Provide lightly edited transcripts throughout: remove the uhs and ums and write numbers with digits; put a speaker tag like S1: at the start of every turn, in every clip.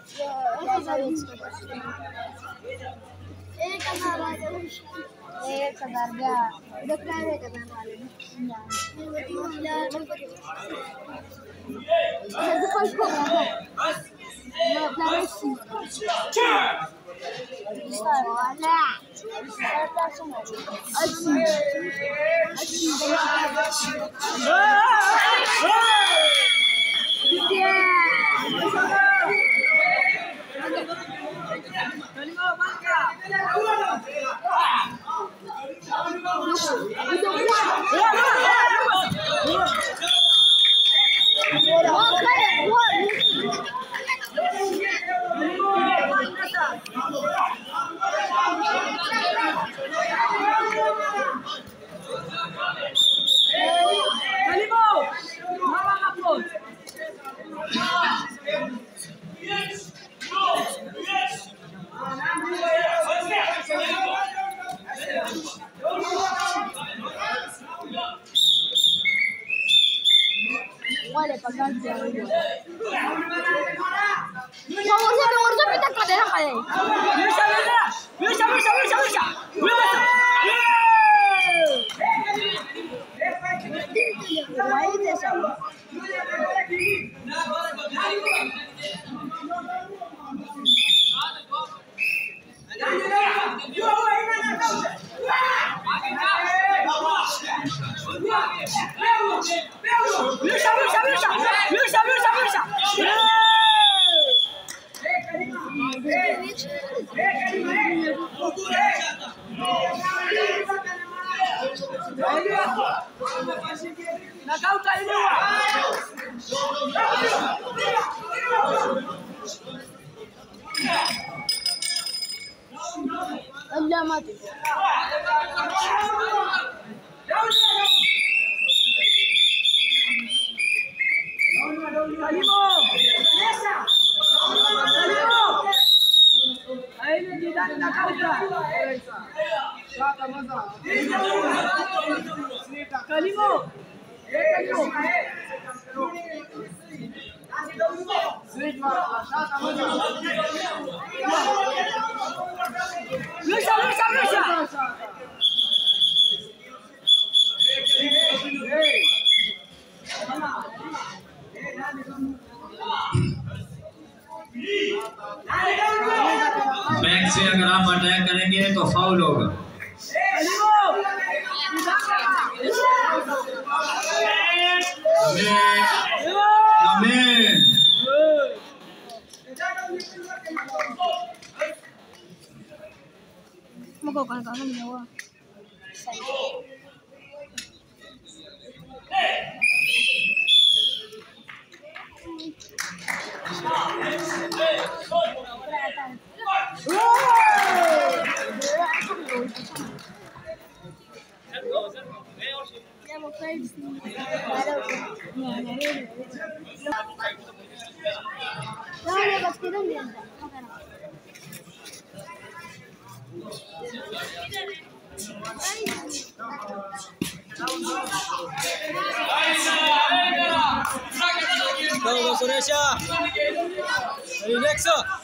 S1: $1000 ده كفايه كمان علينا Vale, pagar ya. Morse pita cadera cae. Bisa. لا ما ادري
S2: back से अगर आप अटैक करेंगे तो फाउल होगा।
S3: Go Suresha. Relax.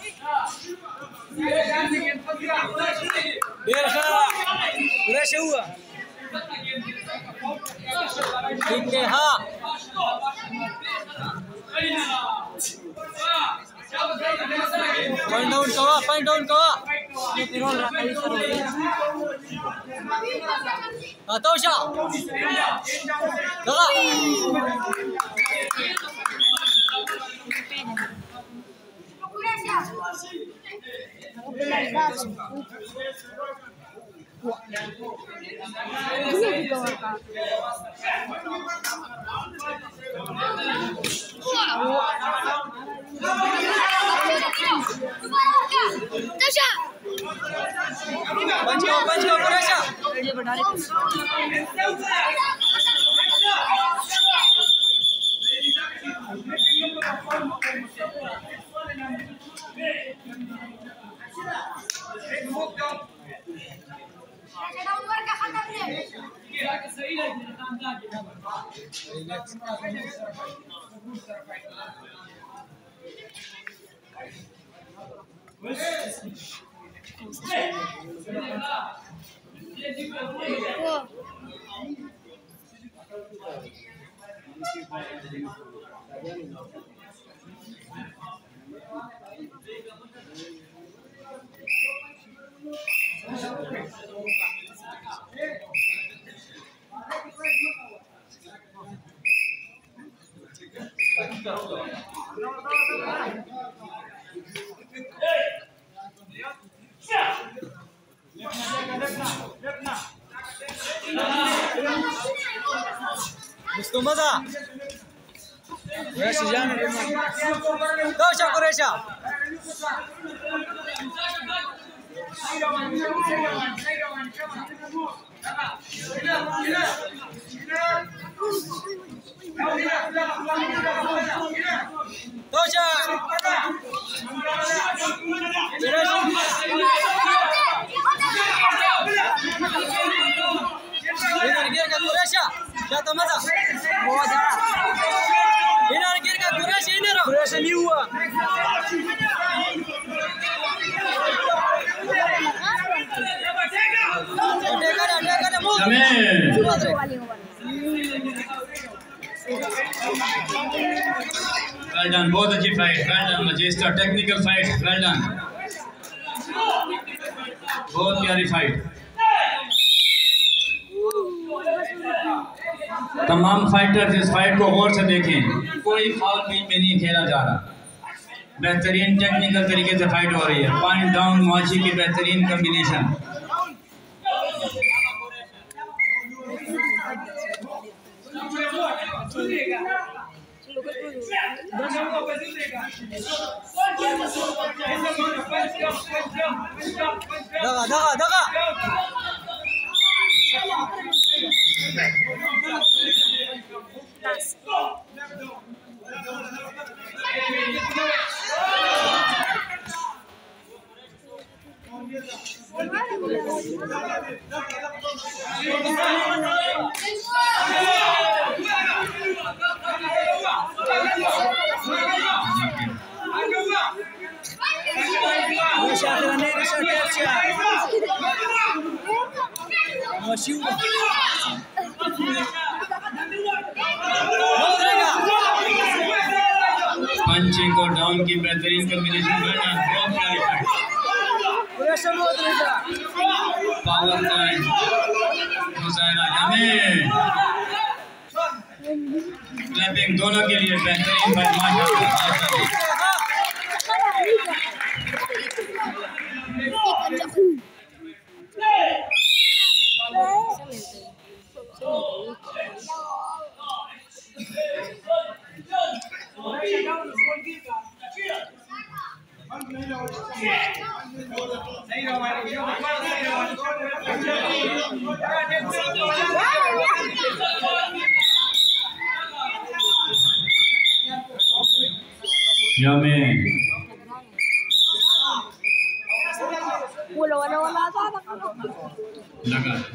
S3: Berha. Suresha हुआ. ठीक है हाँ. Point down kawa. Atau Syah. Kakak. Punch go Suresha. مستمزة قريشة جانب توشة قريشة توشة قريشة شاطة مزة هنا رجيرك قريشة هنا قريشة نيوة
S2: Well done, बहुत अच्छी फाइट, well done, मजेस्टर टेक्निकल फाइट, well done, बहुत प्यारी फाइट। तमाम फाइटर्स इस फाइट को गौर से देखें, कोई फाउल बीच में नहीं खेला जा रहा, बेहतरीन टेक्निकल तरीके से फाइट हो रही है, पॉइंट डाउन मुआशी की बेहतरीन कॉम्बिनेशन।
S3: दगा
S2: पंचिंग और डाउन की बेहतरीन कॉम्बिनेशन, पावर टाइम मुजाहिरा जमीन क्लैपिंग दोनों के लिए बेहतरीन Yamin.
S1: Wala.
S2: लगा।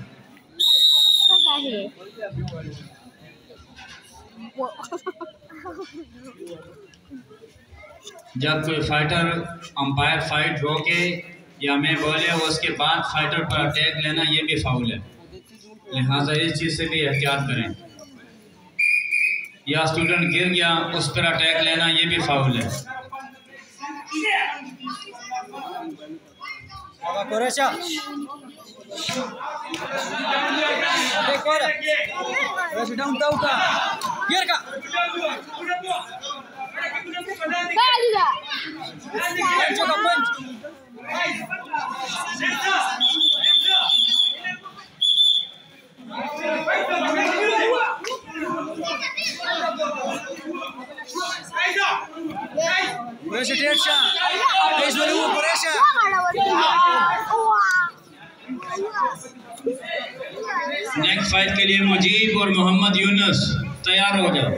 S2: जब कोई फाइटर अंपायर फाइट रोके या मैं बोले उसके बाद फाइटर पर अटैक लेना ये भी फाउल है, लिहाजा इस चीज़ से भी एहतियात करें। या स्टूडेंट गिर गया उस पर अटैक लेना ये भी फाउल है। नेक्स्ट फाइट के लिए मुजीब और मोहम्मद यूनुस तैयार हो जाओ।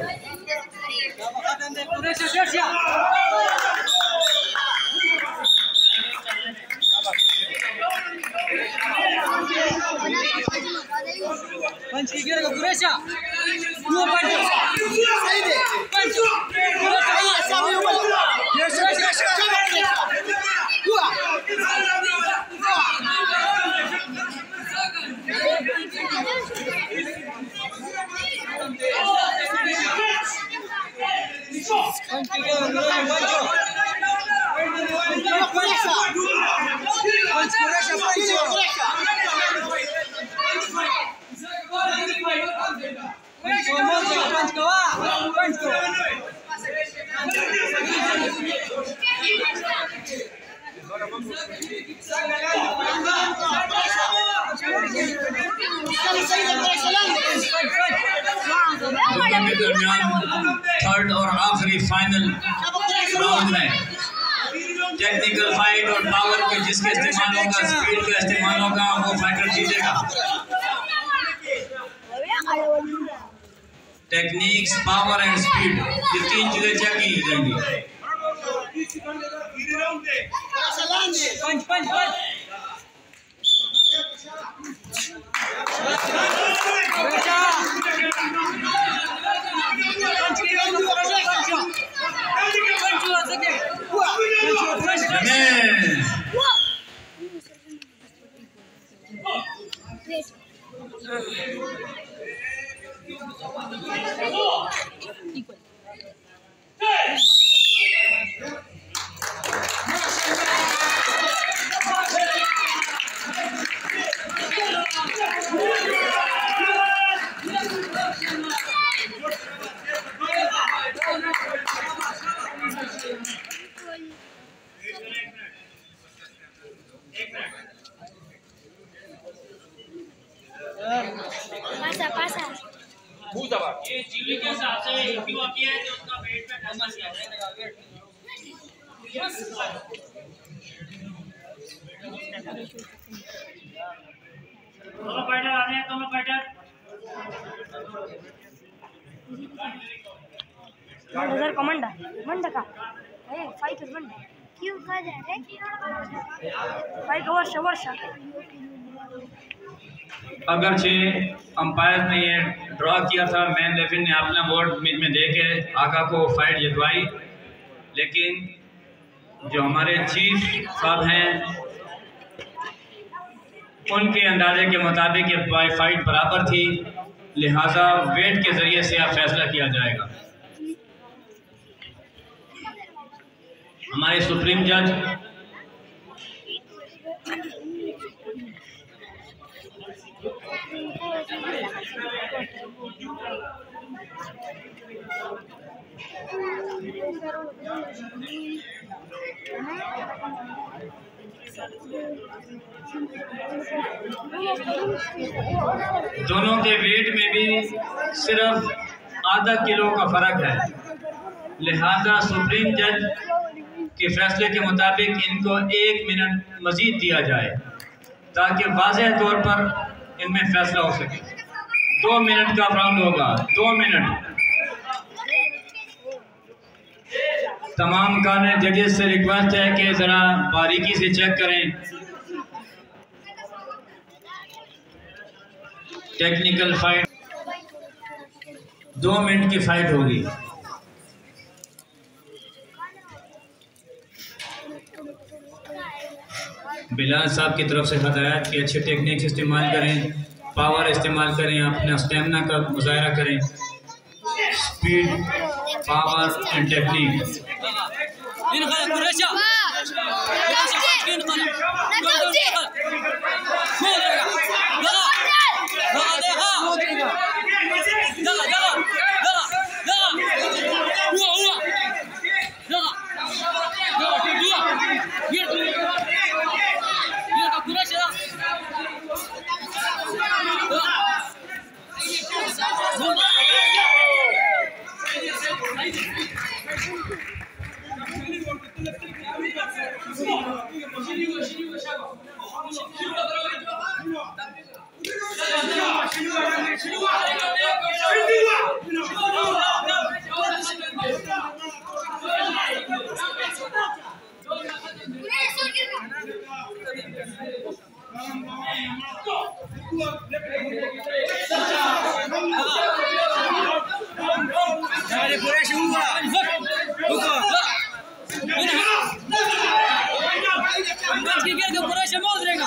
S3: पंच की गिरेगा कुरेशा, दो पंच सही दे पंच कुरेशा सामने हुआ कुरेशा
S2: के दरमियान थर्ड और आखिरी फाइनल राउंड है। टेक्निकल फाइट और पावर के जिसके इस्तेमाल होगा, स्पीड का इस्तेमाल होगा, वो फाइटर जीतेगा। टेक्निक्स, पावर एंड स्पीड, ये तीन चीजें चेक की जाएंगी।
S1: Pasa.
S3: ये जीवी के हिसाब से क्यों किया है जो उसका वेट पे ठंडा किया है। दोनों फाइटर आ रहे हैं, दोनों फाइटर।
S1: नजर का मंडा का फाइटर मंडा क्यों कहा जा रहा है फाइट वर्ष
S2: अगरचे अंपायर ने ये ड्रॉ किया था, मैन लेविन ने अपना वोट में दे के आका को फाइट जितवाई, लेकिन जो हमारे चीफ साहब हैं उनके अंदाजे के मुताबिक ये फाइट बराबर थी, लिहाजा वेट के जरिए से अब फैसला किया जाएगा। हमारे सुप्रीम जज दोनों के वेट में भी सिर्फ आधा किलो का फर्क है, लिहाजा सुप्रीम जज के फैसले के मुताबिक इनको 1 मिनट मजीद दिया जाए ताकि वाज़ेह तौर पर इनमें फैसला हो सके। 2 मिनट का राउंड होगा, 2 मिनट। तमाम काने जजेस से रिक्वेस्ट है कि ज़रा बारीकी से चेक करें। टेक्निकल फाइट 2 मिनट की फाइट होगी। बिलाल साहब की तरफ से हदायत कि अच्छे टेक्निक्स इस्तेमाल करें, पावर इस्तेमाल करें, अपना स्टेमिना का मुजाहरा करें। Speed, power and technique.
S3: Punch की गेंद को कुरैश मोड़ देगा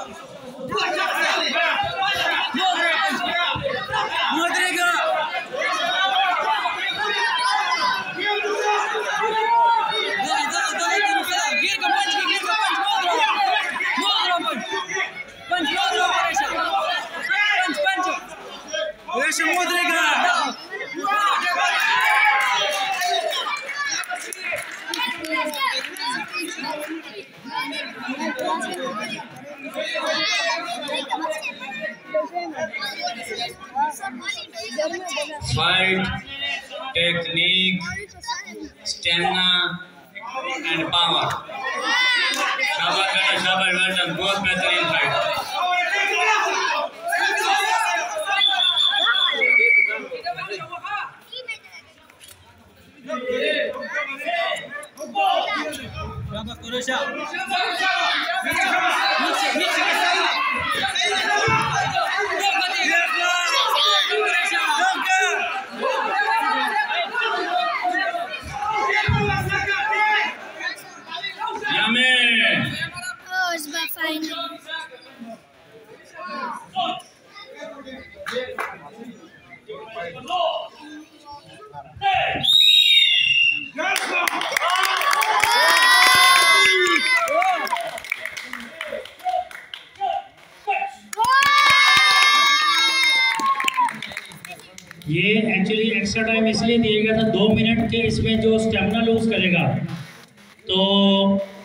S2: Fight, technique, stamina, and power. शाबाश बेटा, शाबाश बेटा, बहुत बेहतरीन फाइट।
S3: शाबाश कुरैशा
S4: ये एक्चुअली एक्स्ट्रा टाइम इसलिए दिया गया था 2 मिनट के, इसमें जो स्टेमिना लूज करेगा तो